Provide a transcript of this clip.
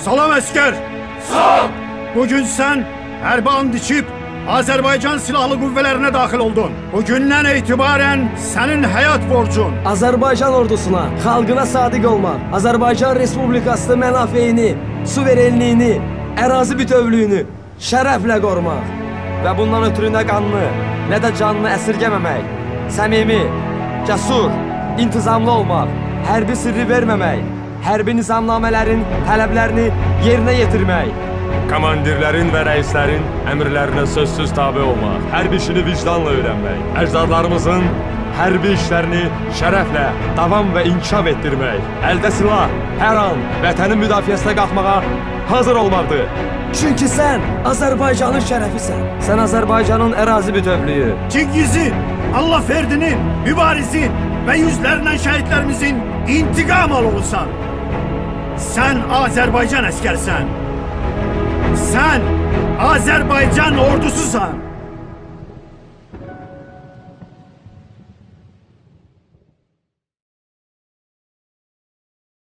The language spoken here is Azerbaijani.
Salam əskər. Sağ. Bugün sən hərbi and içib Azərbaycan Silahlı Qüvvələrinə daxil oldun. Bugündən etibarən sənin həyat borcun Azərbaycan ordusuna, xalqına sadiq olmaq, Azərbaycan Respublikasının mənafeyini, suverenliyini, ərazi bütövlüyünü şərəflə qorumaq və bundan ötürü nə qanını, nə də canını əsirgəməmək, səmimi, cəsur, intizamlı olmaq, hərbi sirri verməmək, hərbi nizamnamələrin tələblərini yerinə yetirmək, komandirlərin və rəislərin əmrlərinə sözsüz tabe olmaq, hərbi işini vicdanla öyrənmək, əcdadlarımızın hərbi işlərini şərəflə davam və inkişaf etdirmək, əldə silah, hər an vətənin müdafiəsinə qalxmağa hazır olmaqdır. Çünki sən Azərbaycanın şərəfisən. Sən Azərbaycanın ərazi bütövlüyü, Çingizin, Allahverdinin, Mübarizin və yüzlərlə şəhidlərimizin intiqam alısan. Sən Azərbaycan əskərsən. Sən Azərbaycan ordususan.